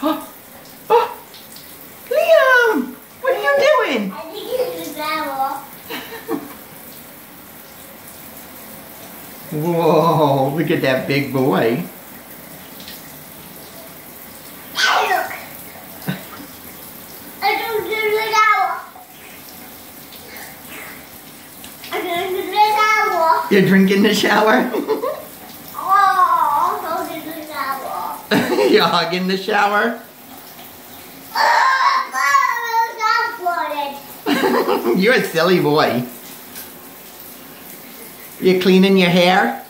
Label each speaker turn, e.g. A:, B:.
A: Oh, oh, Liam, what are you doing?
B: I think it's a shower.
A: Whoa, look at that big boy.
B: Hey, look. I don't do the shower. I don't do the shower.
A: You're drinking the shower?
B: Oh, I'm going to the shower.
A: You're hugging the shower? You're a silly boy. You're cleaning your hair?